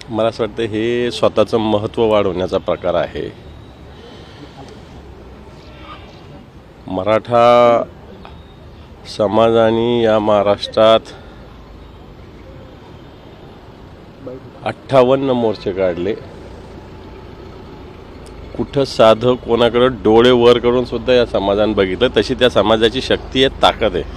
मला असं वाटतं हे स्वतःचं महत्त्व वाढवण्याचा प्रकार आहे। मराठा समाजाने या महाराष्ट्रात 58 मोर्चे काढले। कुठं साधं कोणाकडे डोळे वर करून सुद्धा या समाजाने बघितलं, तशी त्या समाजाची शक्ती आहे, ताकद आहे।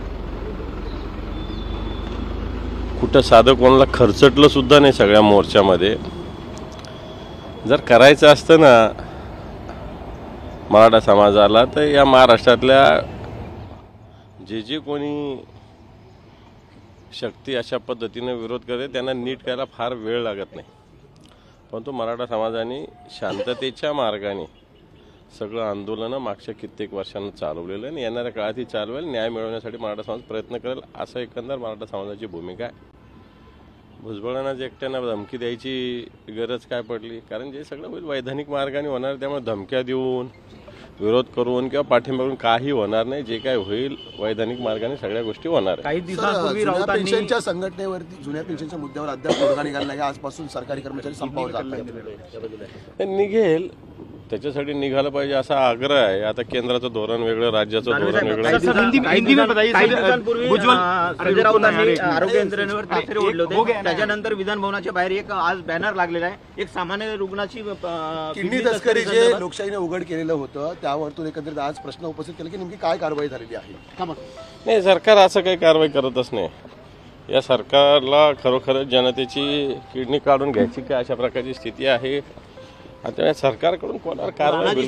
कुठं साधं कोणाला खर्चटलं सुद्धा नाही सगळ्या मोर्चामध्ये। जर करायचं असतं ना मराठा समाजाला, तर या महाराष्ट्रातल्या जे कोणी शक्ती अशा पद्धतीने विरोध करते त्यांना नीट करायला फार वेळ लागत नाही। परंतु मराठा समाजाने शांततेच्या मार्गाने सगळं आंदोलन मागच्या कित्येक वर्षांना चालवलेलं आणि येणाऱ्या काळातही चालवेल। न्याय मिळवण्यासाठी मराठा समाज प्रयत्न करेल, असं एकंदर मराठा समाजाची भूमिका आहे। भुजबळांना जे एकट्यानं धमकी द्यायची गरज काय पडली? कारण जे सगळं होईल वैधानिक मार्गाने होणार, त्यामुळे धमक्या देऊन विरोध करून किंवा पाठिंबा करून काही होणार नाही। जे काय होईल वैधानिक मार्गाने सगळ्या गोष्टी होणार। काही दिवसांपूर्वी पेन्शनच्या संघटनेवरती जुन्या पेन्शनच्या मुद्द्यावर अद्याप तोडगा निघाला नाही। आजपासून सरकारी कर्मचारी संपावर जात आहेत। निघेल, त्याच्यासाठी निघालं पाहिजे असा आग्रह आहे। आता केंद्राचं धोरण वेगळं, राज्याचं धोरण वेगळं। आरोग्य यंत्रणेवर ताफेरे ओढले होते, त्याच्यानंतर विधान भवनाच्या बाहेर एक आज बॅनर लागलेला आहे, एक सामान्य रुग्णाची किडनी तस्करी जे लोकशाहीने उघड केलेलं होतं त्यावरतून एकंदरीत आज प्रश्न उपस्थित केला की नेमकी काय कारवाई झालेली आहे? नाही, सरकार असं काही कारवाई करतच नाही। या सरकारला खरोखर जनतेची किडनी काढून घ्यायची काय अशा प्रकारची स्थिती आहे। आता सरकारकडून कोणावर कारवाई?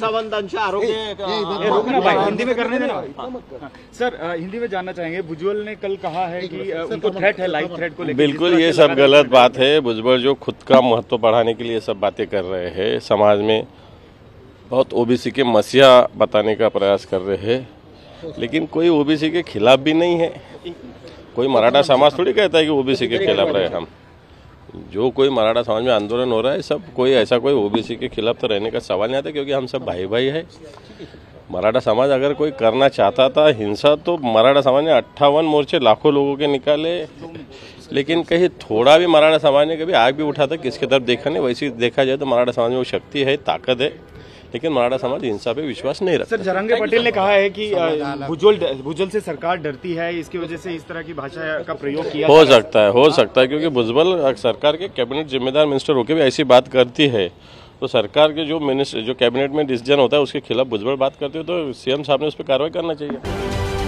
हिंदी में करने देना सर, हिंदी में जानना चाहेंगे। भुजबल ने कल कहा है कि उनको थ्रेट है, लाइफ थ्रेट को लेकर। बिल्कुल ये सब गलत बात है। भुजबल जो खुद का महत्व बढ़ाने के लिए सब बातें कर रहे हैं, समाज में बहुत ओबीसी के मसीहा बताने का प्रयास कर रहे हैं, लेकिन कोई ओबीसी के खिलाफ भी नहीं है। कोई मराठा समाज थोड़ी कहता है कि ओबीसी के खिलाफ रहे हम। जो कोई मराठा समाज में आंदोलन हो रहा है, सब कोई ऐसा कोई ओबीसी के खिलाफ तो रहने का सवाल नहीं आता, क्योंकि हम सब भाई भाई है। मराठा समाज अगर कोई करना चाहता था हिंसा, तो मराठा समाज ने 58 मोर्चे लाखों लोगों के निकाले, लेकिन कहीं थोड़ा भी मराठा समाज ने कभी आग भी उठा था किसकी तरफ देखा नहीं। वैसे देखा जाए तो मराठा समाज में वो शक्ति है, ताकत है, लेकिन मराठा समाज हिंसा पे विश्वास नहीं रखता। सर, जरंगे पटेल ने कहा है कि भुजबल से सरकार डरती है, इसकी वजह से इस तरह की भाषा का प्रयोग किया। हो सकता है, क्योंकि भुजबल सरकार के कैबिनेट जिम्मेदार मिनिस्टर होकर भी ऐसी बात करती है, तो सरकार के जो कैबिनेट में डिसीजन होता है उसके खिलाफ भुजबल बात करते हो, तो सीएम साहब ने उस पर कार्रवाई करना चाहिए।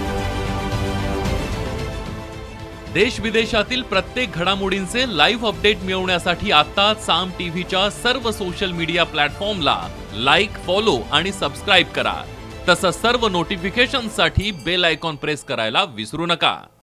देश विदेशातील प्रत्येक घडामोडींचे लाईव्ह अपडेट मिळवण्यासाठी आता साम टीव्हीच्या सर्व सोशल मीडिया प्लॅटफॉर्मला लाईक, फॉलो आणि सबस्क्राइब करा। तसंच सर्व नोटिफिकेशनसाठी बेल आयकॉन प्रेस करायला विसरू नका।